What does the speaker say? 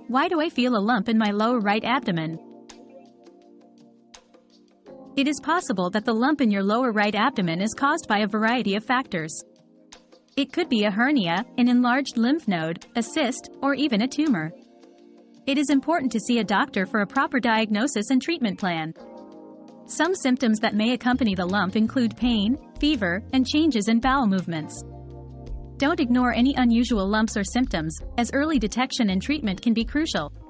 Why do I feel a lump in my lower right abdomen? It is possible that the lump in your lower right abdomen is caused by a variety of factors. It could be a hernia, an enlarged lymph node, a cyst, or even a tumor. It is important to see a doctor for a proper diagnosis and treatment plan. Some symptoms that may accompany the lump include pain, fever, and changes in bowel movements. Don't ignore any unusual lumps or symptoms, as early detection and treatment can be crucial.